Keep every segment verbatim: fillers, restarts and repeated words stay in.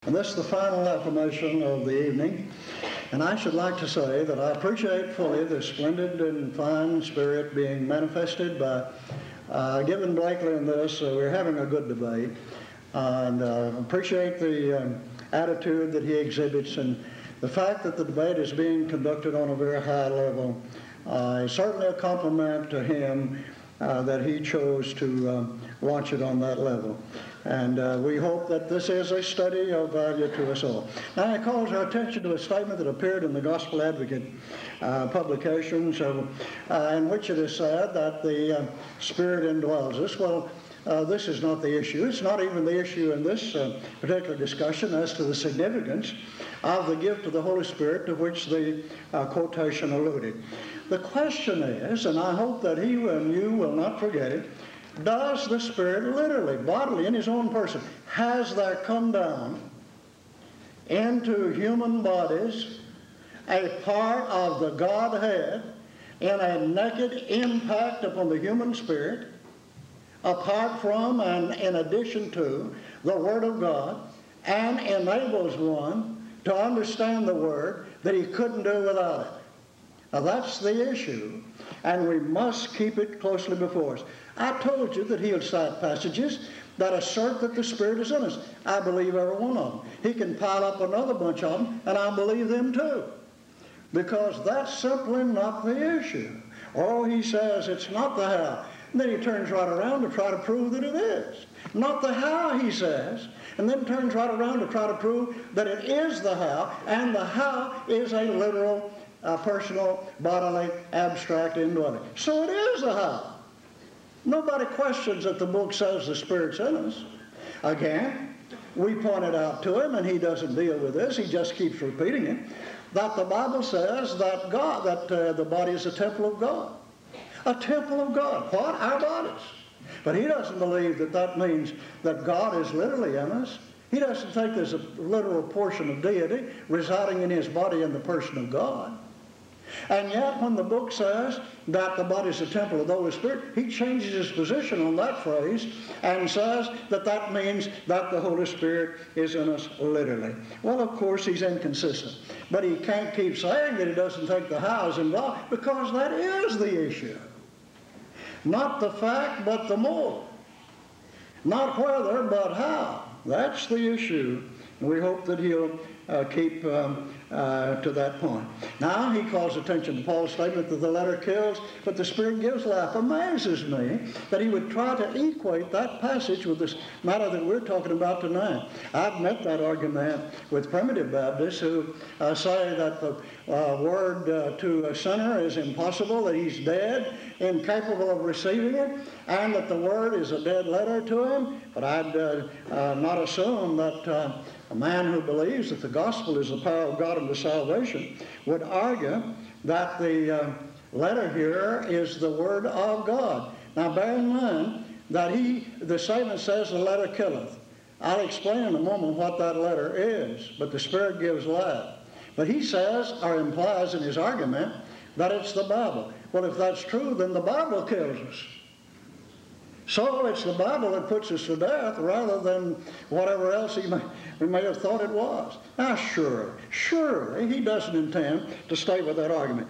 And this is the final affirmation of the evening. And I should like to say that I appreciate fully the splendid and fine spirit being manifested by uh, Gibbon Blakely in this. Uh, we're having a good debate. Uh, and uh, appreciate the um, attitude that he exhibits, and the fact that the debate is being conducted on a very high level uh, is certainly a compliment to him uh, that he chose to um, launch it on that level. And uh, we hope that this is a study of value to us all. Now, it calls our attention to a statement that appeared in the Gospel Advocate uh, publication, so, uh, in which it is said that the uh, Spirit indwells us. Well, Uh, this is not the issue. It's not even the issue in this uh, particular discussion as to the significance of the gift of the Holy Spirit to which the uh, quotation alluded. The question is, and I hope that he and you will not forget it, does the Spirit literally, bodily, in his own person, has there come down into human bodies a part of the Godhead in a naked impact upon the human spirit, apart from and in addition to the Word of God, and enables one to understand the Word that he couldn't do without it. Now that's the issue, and we must keep it closely before us. I told you that he'll cite passages that assert that the Spirit is in us. I believe every one of them. He can pile up another bunch of them, and I believe them too, because that's simply not the issue. Oh, he says it's not the how. And then he turns right around to try to prove that it is. Not the how, he says, and then turns right around to try to prove that it is the how, and the how is a literal, uh, personal, bodily, abstract indwelling. So it is the how. Nobody questions that the book says the Spirit's in us. Again, we pointed out to him, and he doesn't deal with this, he just keeps repeating it, that the Bible says that God, that uh, the body is a temple of God. A temple of God. What? Our bodies. But he doesn't believe that that means that God is literally in us. He doesn't think there's a literal portion of deity residing in his body in the person of God. And yet when the book says that the body is a temple of the Holy Spirit, he changes his position on that phrase and says that that means that the Holy Spirit is in us literally. Well, of course, he's inconsistent. But he can't keep saying that he doesn't think the how is involved, because that is the issue. Not the fact, but the more. Not whether, but how. That's the issue. And we hope that he'll uh, keep um, uh, to that point. Now, he calls attention to Paul's statement that the letter kills, but the Spirit gives life. Amazes me that he would try to equate that passage with this matter that we're talking about tonight. I've met that argument with primitive Baptists who uh, say that the uh, word uh, to a sinner is impossible, that he's dead, incapable of receiving it, and that the word is a dead letter to him. But I'd uh, uh, not assume that uh, a man who believes that the gospel is the power of God unto salvation would argue that the uh, letter here is the word of God. Now bear in mind that he, the statement says the letter killeth. I'll explain in a moment what that letter is, but the Spirit gives life. But he says, or implies in his argument, that it's the Bible. Well, if that's true, then the Bible kills us. So it's the Bible that puts us to death rather than whatever else he may, we may have thought it was. Now, surely, surely he doesn't intend to stay with that argument.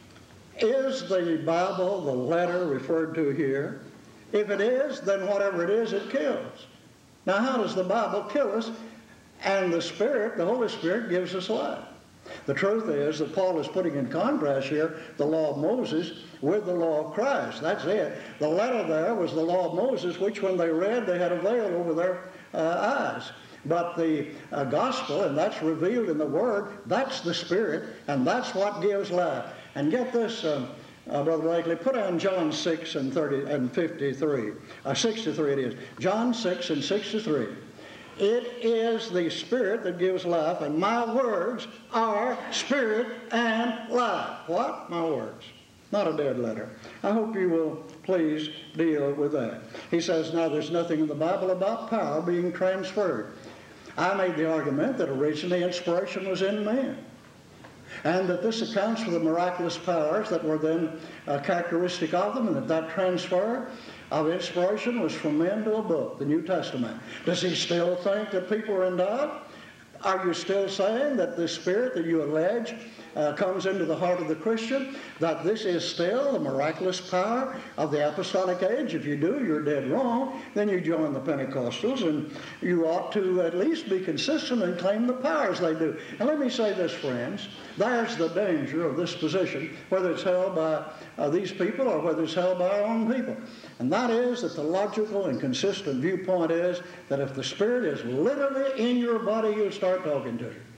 Is the Bible the letter referred to here? If it is, then whatever it is, it kills. Now, how does the Bible kill us? And the Spirit, the Holy Spirit, gives us life. The truth is that Paul is putting in contrast here the law of Moses with the law of Christ. That's it. The letter there was the law of Moses, which when they read, they had a veil over their uh, eyes. But the uh, gospel, and that's revealed in the Word, that's the Spirit, and that's what gives life. And get this, um, uh, Brother Blakely, put on John six and thirty and fifty-three. Uh, sixty-three it is. John six and sixty-three. It is the Spirit that gives life, and my words are spirit and life. What? My words. Not a dead letter. I hope you will please deal with that. He says, now there's nothing in the Bible about power being transferred. I made the argument that originally inspiration was in man, and that this accounts for the miraculous powers that were then uh, characteristic of them, and that that transfer of inspiration was from men to a book, the New Testament. Does he still think that people are endowed are you still saying that the Spirit that you allege uh, comes into the heart of the Christian, that this is still the miraculous power of the apostolic age? If you do, you're dead wrong. Then you join the Pentecostals, and you ought to at least be consistent and claim the powers they do. And let me say this, friends, there's the danger of this position, whether it's held by uh, these people or whether it's held by our own people. And that is that the logical and consistent viewpoint is that if the Spirit is literally in your body, you'll start talking to you.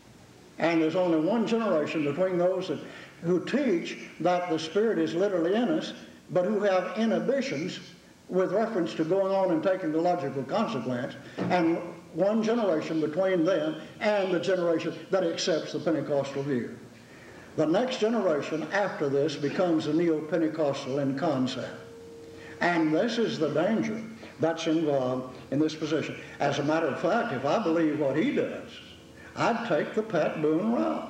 And there's only one generation between those that, who teach that the Spirit is literally in us, but who have inhibitions with reference to going on and taking the logical consequence, and one generation between them and the generation that accepts the Pentecostal view. The next generation after this becomes a neo-Pentecostal in concept. And this is the danger that's involved in this position. As a matter of fact, if I believe what he does, I'd take the Pat Boone route.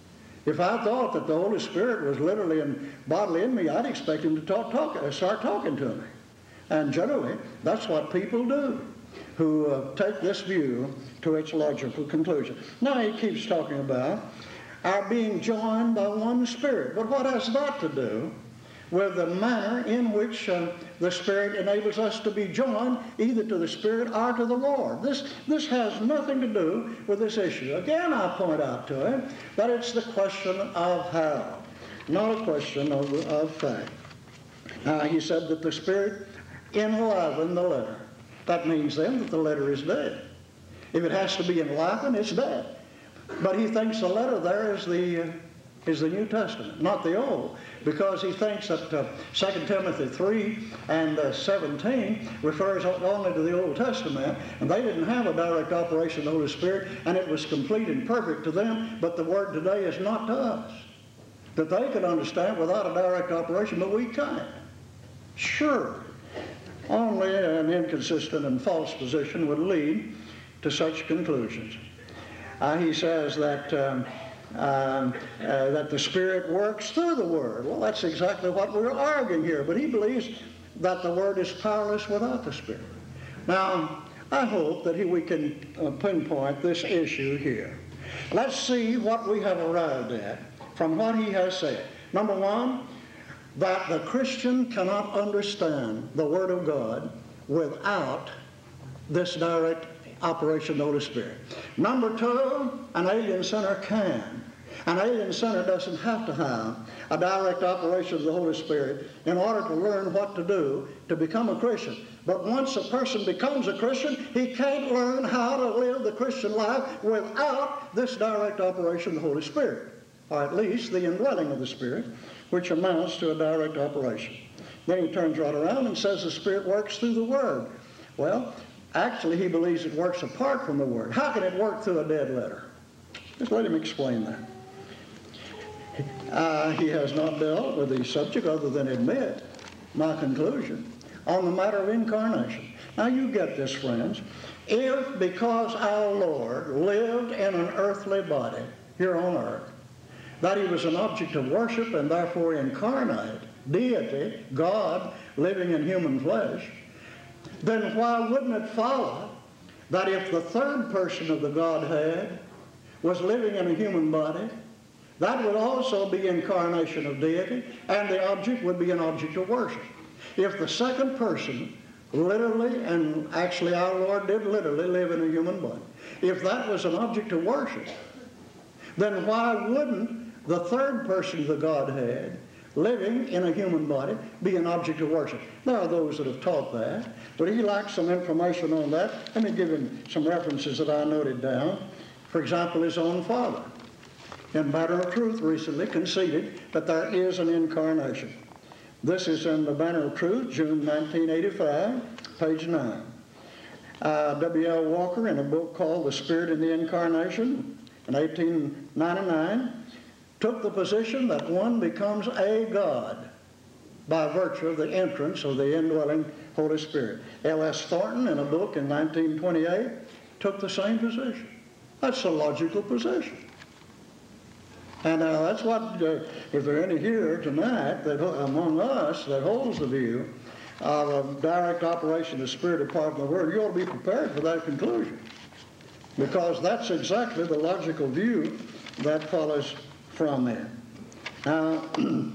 If I thought that the Holy Spirit was literally and bodily in me, I'd expect him to talk, talk, start talking to me. And generally, that's what people do, who uh, take this view to its logical conclusion. Now he keeps talking about our being joined by one Spirit. But what has that to do with the manner in which uh, the Spirit enables us to be joined either to the Spirit or to the Lord? This, this has nothing to do with this issue. Again, I point out to him that it's the question of how, not a question of, of fact. Uh, he said that the Spirit enlivened the letter. That means then that the letter is dead. If it has to be enlivened, it's dead. But he thinks the letter there is the... Uh, is the New Testament, not the Old, because he thinks that uh, Second Timothy three and uh, seventeen refers only to the Old Testament, and they didn't have a direct operation of the Holy Spirit, and it was complete and perfect to them, but the Word today is not to us. That they could understand without a direct operation, but we can't. Sure, only an inconsistent and false position would lead to such conclusions. Uh, he says that um, Um, uh, that the Spirit works through the Word. Well, that's exactly what we're arguing here. But he believes that the Word is powerless without the Spirit. Now, I hope that he, we can uh, pinpoint this issue here. Let's see what we have arrived at from what he has said. Number one, that the Christian cannot understand the Word of God without this direct operation of the Holy Spirit. Number two, an alien sinner can. An alien sinner doesn't have to have a direct operation of the Holy Spirit in order to learn what to do to become a Christian. But once a person becomes a Christian, he can't learn how to live the Christian life without this direct operation of the Holy Spirit, or at least the indwelling of the Spirit, which amounts to a direct operation. Then he turns right around and says the Spirit works through the Word. Well, actually, he believes it works apart from the Word. How can it work through a dead letter? Just let him explain that. Uh, he has not dealt with the subject other than admit my conclusion on the matter of incarnation. Now, you get this, friends. If, because our Lord lived in an earthly body here on earth, that he was an object of worship and therefore incarnate, deity, God living in human flesh, then why wouldn't it follow that if the third person of the Godhead was living in a human body, that would also be incarnation of deity, and the object would be an object of worship? If the second person literally, and actually our Lord did literally live in a human body, if that was an object of worship, then why wouldn't the third person of the Godhead living in a human body be an object of worship? There are those that have taught that, but he lacks some information on that. Let me give him some references that I noted down. For example, his own father, in Banner of Truth, recently conceded that there is an incarnation. This is in the Banner of Truth, June nineteen eighty-five, page nine. Uh, W L Walker, in a book called The Spirit in the Incarnation, in eighteen ninety-nine, took the position that one becomes a God by virtue of the entrance of the indwelling Holy Spirit. L S Thornton, in a book in nineteen twenty-eight, took the same position. That's a logical position. And uh, that's what, uh, if there are any here tonight that among us that holds the view of a direct operation of the Spirit apart from the Word, you ought to be prepared for that conclusion. because that's exactly the logical view that follows from it. Now,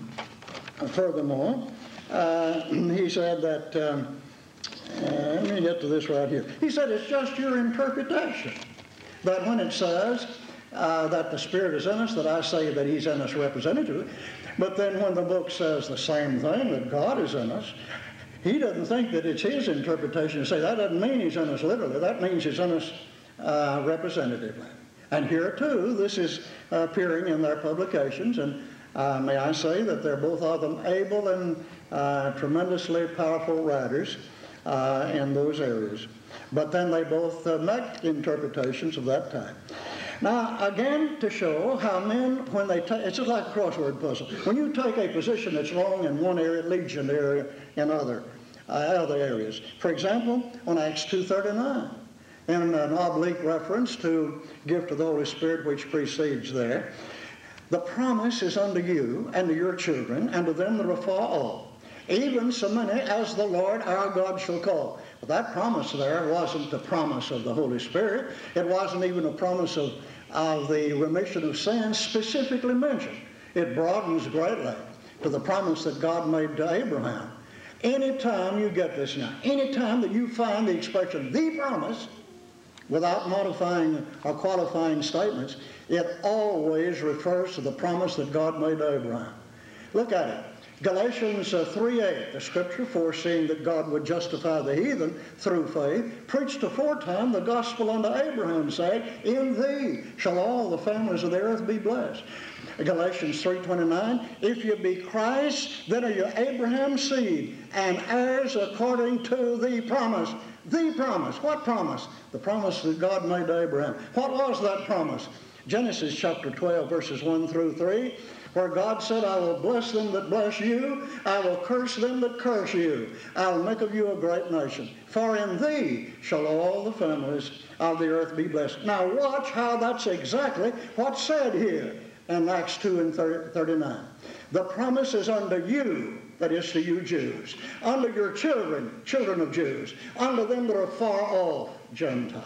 furthermore, uh, he said that, um, uh, let me get to this right here. He said it's just your interpretation. That when it says uh, that the Spirit is in us, that I say that He's in us representatively, but then when the book says the same thing, that God is in us, he doesn't think that it's his interpretation to say that doesn't mean He's in us literally. That means He's in us uh, representatively. And here too, this is uh, appearing in their publications, and uh, may I say that they're both of them able and uh, tremendously powerful writers uh, in those areas. But then they both uh, make interpretations of that type. Now, again, to show how men, when they take, it's just like a crossword puzzle. When you take a position that's wrong in one area, it leads you in the area in other, uh, other areas. For example, on Acts two thirty-nine, in an oblique reference to gift of the Holy Spirit which precedes there, the promise is unto you and to your children and to them that are far off, even so many as the Lord our God shall call. But that promise there wasn't the promise of the Holy Spirit. It wasn't even a promise of, of the remission of sins specifically mentioned. It broadens greatly to the promise that God made to Abraham. Anytime you get this now, anytime that you find the expression, the promise, without modifying or qualifying statements, it always refers to the promise that God made to Abraham. Look at it. Galatians uh, three eight, the scripture foreseeing that God would justify the heathen through faith, preached aforetime the gospel unto Abraham, saying, in thee shall all the families of the earth be blessed. Galatians three twenty-nine, if you be Christ, then are you Abraham's seed, and heirs according to the promise. The promise. What promise? The promise that God made to Abraham. What was that promise? Genesis chapter twelve, verses one through three, where God said, I will bless them that bless you, I will curse them that curse you, I will make of you a great nation. For in thee shall all the families of the earth be blessed. Now watch how that's exactly what's said here in Acts two and thirty-nine. The promise is unto you, that is to you Jews, unto your children, children of Jews, unto them that are far off, Gentiles.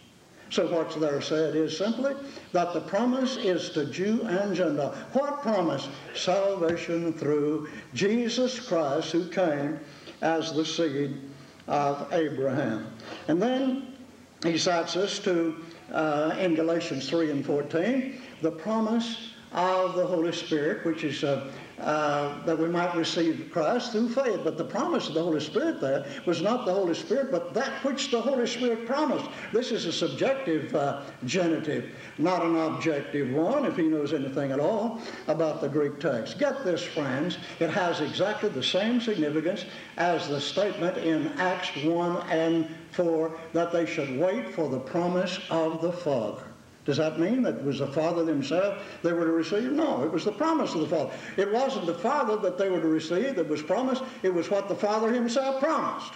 So what's there said is simply that the promise is to Jew and Gentile. What promise? Salvation through Jesus Christ, who came as the seed of Abraham. And then he cites us to, uh, in Galatians three and fourteen, the promise of the Holy Spirit, which is uh, uh, that we might receive Christ through faith. But the promise of the Holy Spirit there was not the Holy Spirit, but that which the Holy Spirit promised. This is a subjective uh, genitive, not an objective one, if he knows anything at all about the Greek text. Get this, friends, it has exactly the same significance as the statement in Acts one and four that they should wait for the promise of the Father. Does that mean that it was the Father himself they were to receive? No, it was the promise of the Father. It wasn't the Father that they were to receive that was promised. It was what the Father himself promised.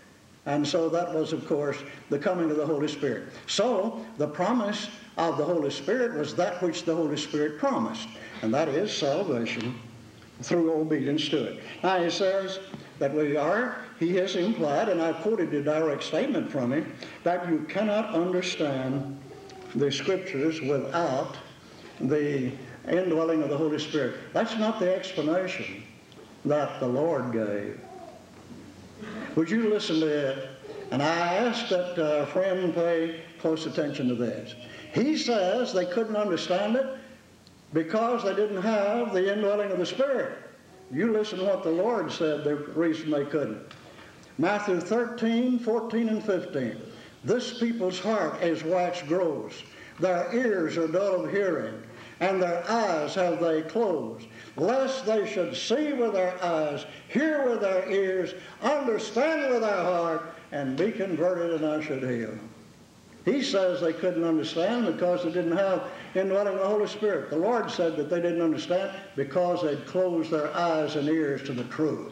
And so that was, of course, the coming of the Holy Spirit. So the promise of the Holy Spirit was that which the Holy Spirit promised, and that is salvation through obedience to it. Now he says that we are, he has implied, and I quoted a direct statement from him, that you cannot understand the Scriptures without the indwelling of the Holy Spirit. That's not the explanation that the Lord gave. Would you listen to it? And I ask that uh, friend pay close attention to this. He says they couldn't understand it because they didn't have the indwelling of the Spirit. You listen to what the Lord said, the reason they couldn't. Matthew thirteen, fourteen, and fifteen. This people's heart is waxed gross. Their ears are dull of hearing, and their eyes have they closed, lest they should see with their eyes, hear with their ears, understand with their heart, and be converted, and I should heal them. He says they couldn't understand because they didn't have indwelling of the Holy Spirit. The Lord said that they didn't understand because they'd closed their eyes and ears to the truth.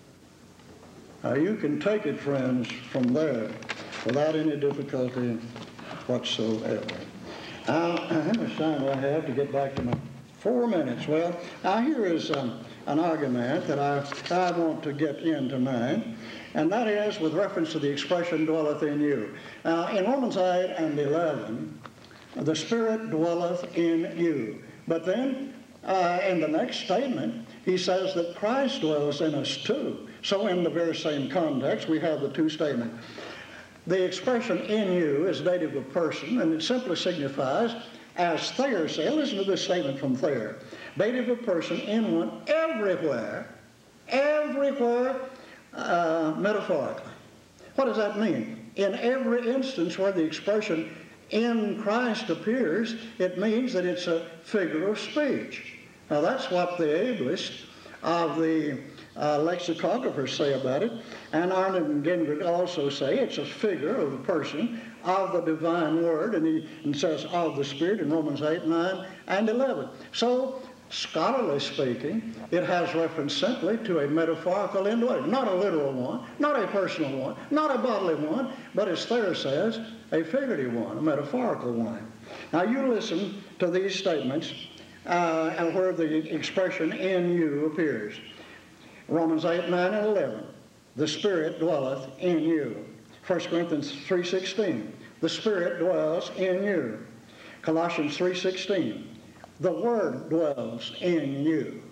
Now you can take it, friends, from there without any difficulty whatsoever. Now, how much time do I have to get back to my four minutes? Well, now here is um, an argument that I, I want to get in tonight. and that is with reference to the expression dwelleth in you. Now, in Romans eight and eleven, the Spirit dwelleth in you. But then, uh, in the next statement, he says that Christ dwells in us too. So in the very same context, we have the two statements. The expression in you is dative of person, and it simply signifies, as Thayer said, listen to this statement from Thayer, dative of person in one everywhere, everywhere uh, metaphorically. What does that mean? In every instance where the expression in Christ appears, it means that it's a figure of speech. Now that's what the ablest of the uh, lexicographers say about it, and Arnold and Gingrich also say it's a figure of the person of the divine word, and he and says of the Spirit in Romans eight, nine, and eleven. So, scholarly speaking, it has reference simply to a metaphorical indwelling, not a literal one, not a personal one, not a bodily one, but as Thayer says, a figurative one, a metaphorical one. Now you listen to these statements uh, and where the expression in you appears. Romans eight, nine, and eleven. The Spirit dwelleth in you. First Corinthians three sixteen. The Spirit dwells in you. Colossians three sixteen. The Word dwells in you.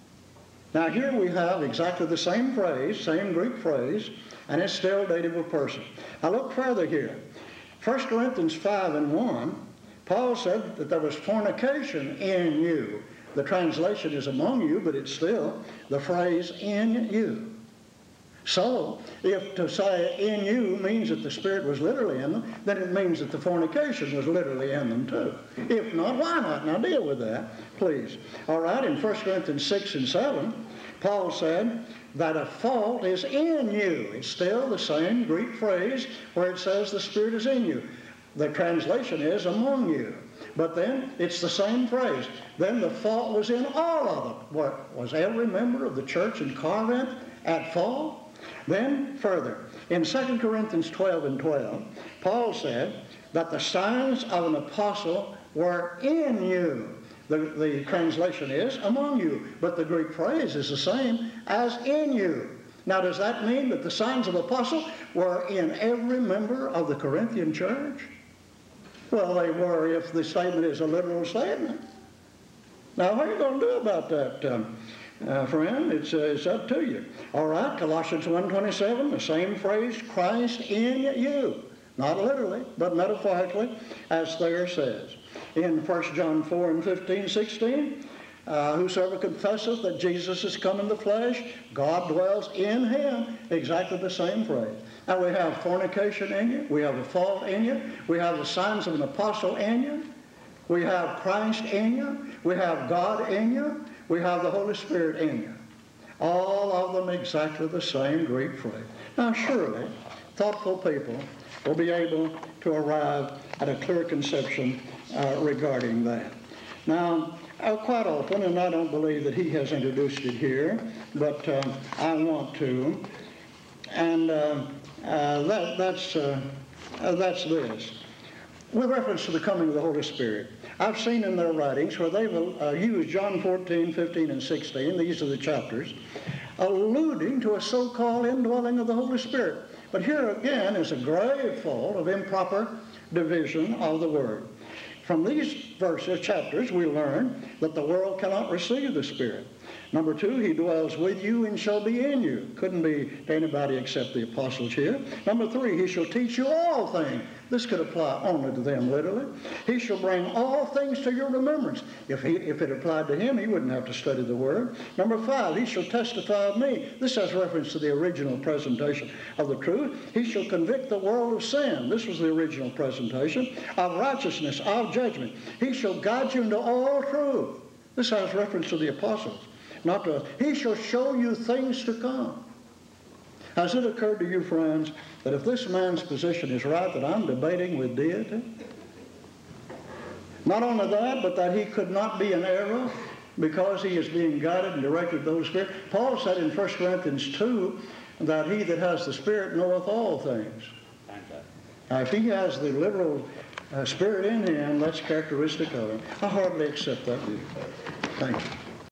Now here we have exactly the same phrase, same Greek phrase, and it's still dative of person. Now look further here. First Corinthians five and one, Paul said that there was fornication in you. The translation is among you, but it's still the phrase in you. So, if to say in you means that the Spirit was literally in them, then it means that the fornication was literally in them too. If not, why not? Now deal with that, please. All right, in First Corinthians six and seven, Paul said that a fault is in you. It's still the same Greek phrase where it says the Spirit is in you. The translation is among you. But then it's the same phrase. Then the fault was in all of them. What, was every member of the church in Corinth at fault? Then further, in Second Corinthians twelve and twelve, Paul said that the signs of an apostle were in you. The, the translation is among you, but the Greek phrase is the same as in you. Now does that mean that the signs of apostle were in every member of the Corinthian church? Well, they were if the statement is a literal statement. Now what are you going to do about that? Um, Uh, friend, it's, uh, it's up to you. All right, Colossians one twenty-seven, the same phrase, Christ in you. Not literally, but metaphorically, as Thayer says. In First John four and fifteen, sixteen, uh, whosoever confesseth that Jesus is come in the flesh, God dwells in him. Exactly the same phrase. Now we have fornication in you. We have a fault in you. We have the signs of an apostle in you. We have Christ in you. We have God in you. We have the Holy Spirit in you. All of them exactly the same Greek phrase. Now surely, thoughtful people will be able to arrive at a clear conception uh, regarding that. Now, uh, quite often, and I don't believe that he has introduced it here, but um, I want to, and uh, uh, that, that's, uh, uh, that's this. With reference to the coming of the Holy Spirit, I've seen in their writings where they will uh, use John fourteen, fifteen, and sixteen, these are the chapters, alluding to a so-called indwelling of the Holy Spirit. But here again is a grave fault of improper division of the Word. From these verses, chapters, we learn that the world cannot receive the Spirit. Number two, he dwells with you and shall be in you. Couldn't be to anybody except the apostles here. Number three, he shall teach you all things. This could apply only to them, literally. He shall bring all things to your remembrance. If, he, if it applied to him, he wouldn't have to study the Word. Number five, he shall testify of me. This has reference to the original presentation of the truth. He shall convict the world of sin. This was the original presentation. Of righteousness, of judgment. He shall guide you into all truth. This has reference to the apostles. Not to us. He shall show you things to come. Has it occurred to you, friends, that if this man's position is right, that I'm debating with deity? Not only that, but that he could not be in error because he is being guided and directed by the Holy Spirit. Paul said in First Corinthians two that he that has the Spirit knoweth all things. Now, if he has the literal uh, Spirit in him, that's characteristic of him. I hardly accept that view. Thank you.